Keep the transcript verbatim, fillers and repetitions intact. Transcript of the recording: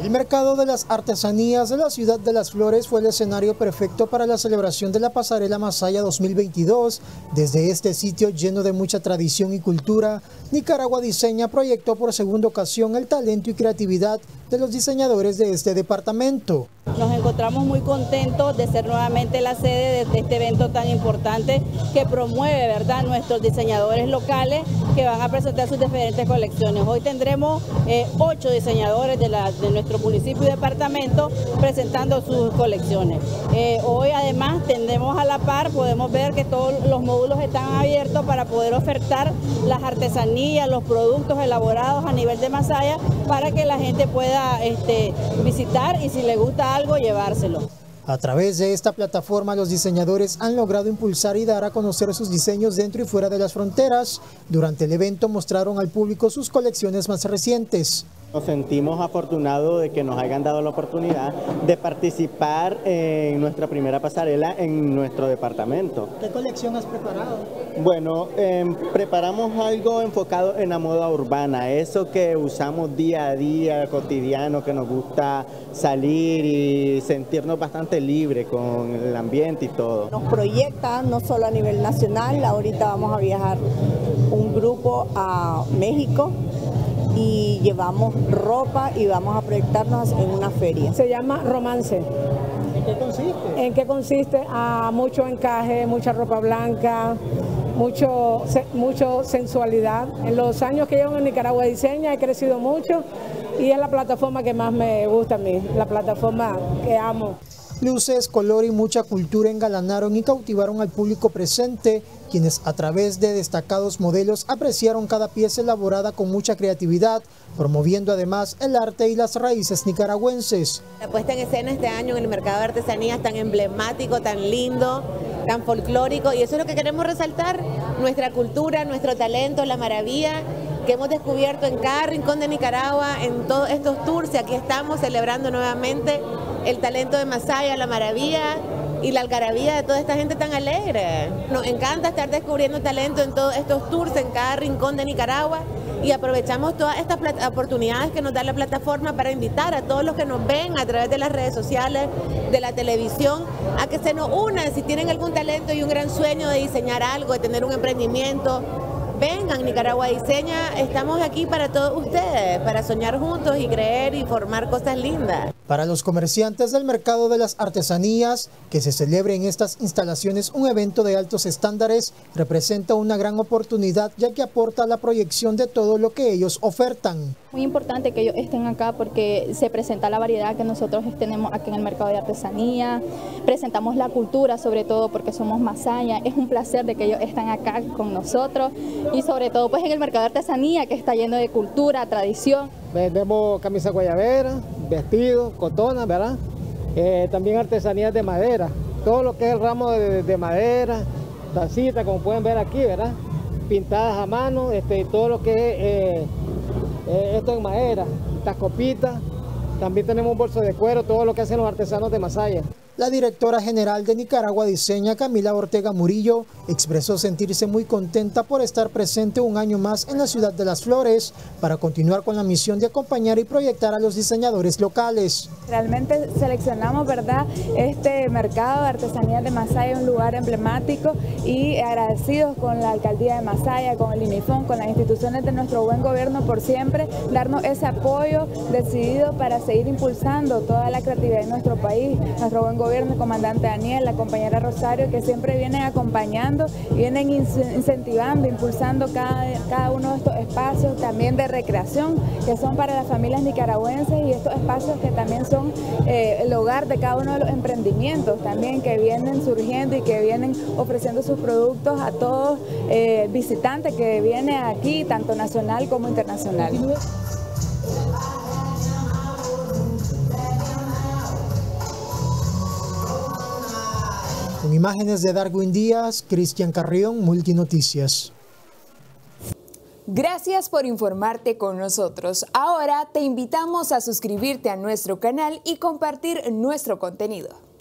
El mercado de las artesanías de la ciudad de Las Flores fue el escenario perfecto para la celebración de la Pasarela Masaya dos mil veintidós. Desde este sitio lleno de mucha tradición y cultura, Nicaragua Diseña proyectó por segunda ocasión el talento y creatividad de los diseñadores de este departamento. Nos encontramos muy contentos de ser nuevamente la sede de este evento tan importante que promueve, ¿verdad?, nuestros diseñadores locales que van a presentar sus diferentes colecciones. Hoy tendremos eh, ocho diseñadores de, la, de nuestro municipio y departamento presentando sus colecciones. Eh, hoy además tendremos a la par, podemos ver que todos los módulos están abiertos para poder ofertar las artesanías, los productos elaborados a nivel de Masaya para que la gente pueda este, visitar y si le gusta algo llevárselo. A través de esta plataforma, los diseñadores han logrado impulsar y dar a conocer sus diseños dentro y fuera de las fronteras. Durante el evento mostraron al público sus colecciones más recientes. Nos sentimos afortunados de que nos hayan dado la oportunidad de participar en nuestra primera pasarela en nuestro departamento. ¿Qué colección has preparado? Bueno, eh, preparamos algo enfocado en la moda urbana, eso que usamos día a día, cotidiano, que nos gusta salir y sentirnos bastante libres con el ambiente y todo. Nos proyecta no solo a nivel nacional, ahorita vamos a viajar un grupo a México y llevamos ropa y vamos a proyectarnos en una feria. Se llama Romance. ¿En qué consiste? ¿En qué consiste? A mucho encaje, mucha ropa blanca, mucho, mucho sensualidad. En los años que llevo en Nicaragua Diseña he crecido mucho y es la plataforma que más me gusta a mí, la plataforma que amo. Luces, color y mucha cultura engalanaron y cautivaron al público presente, quienes a través de destacados modelos apreciaron cada pieza elaborada con mucha creatividad, promoviendo además el arte y las raíces nicaragüenses. La puesta en escena este año en el mercado de artesanías tan emblemático, tan lindo, tan folclórico, y eso es lo que queremos resaltar, nuestra cultura, nuestro talento, la maravilla que hemos descubierto en cada rincón de Nicaragua, en todos estos tours, y aquí estamos celebrando nuevamente el talento de Masaya, la maravilla y la algarabía de toda esta gente tan alegre. Nos encanta estar descubriendo talento en todos estos tours, en cada rincón de Nicaragua, y aprovechamos todas estas oportunidades que nos da la plataforma para invitar a todos los que nos ven a través de las redes sociales, de la televisión, a que se nos unan si tienen algún talento y un gran sueño de diseñar algo, de tener un emprendimiento. Vengan, Nicaragua Diseña, estamos aquí para todos ustedes, para soñar juntos y creer y formar cosas lindas. Para los comerciantes del mercado de las artesanías, que se celebre en estas instalaciones un evento de altos estándares representa una gran oportunidad, ya que aporta la proyección de todo lo que ellos ofertan. Muy importante que ellos estén acá porque se presenta la variedad que nosotros tenemos aquí en el mercado de artesanía, presentamos la cultura sobre todo porque somos Masaya, es un placer de que ellos estén acá con nosotros y sobre todo pues en el mercado de artesanía que está lleno de cultura, tradición. Vendemos camisa guayabera, vestidos, cotonas, ¿verdad? Eh, también artesanías de madera, todo lo que es el ramo de, de madera, tacitas, como pueden ver aquí, ¿verdad? Pintadas a mano, este, todo lo que es eh, eh, esto en madera, estas copitas, también tenemos un bolso de cuero, todo lo que hacen los artesanos de Masaya. La directora general de Nicaragua Diseña, Camila Ortega Murillo, expresó sentirse muy contenta por estar presente un año más en la ciudad de Las Flores para continuar con la misión de acompañar y proyectar a los diseñadores locales. Realmente seleccionamos, ¿verdad?, este mercado de artesanías de Masaya, un lugar emblemático, y agradecidos con la alcaldía de Masaya, con el INIFON, con las instituciones de nuestro buen gobierno por siempre darnos ese apoyo decidido para seguir impulsando toda la creatividad en nuestro país, nuestro buen gobierno. Gobierno, el comandante Daniel, la compañera Rosario, que siempre vienen acompañando, vienen incentivando, impulsando cada, cada uno de estos espacios también de recreación que son para las familias nicaragüenses y estos espacios que también son eh, el hogar de cada uno de los emprendimientos también que vienen surgiendo y que vienen ofreciendo sus productos a todos eh, visitantes que vienen aquí, tanto nacional como internacional. Con imágenes de Darwin Díaz, Cristian Carrión, Multinoticias. Gracias por informarte con nosotros. Ahora te invitamos a suscribirte a nuestro canal y compartir nuestro contenido.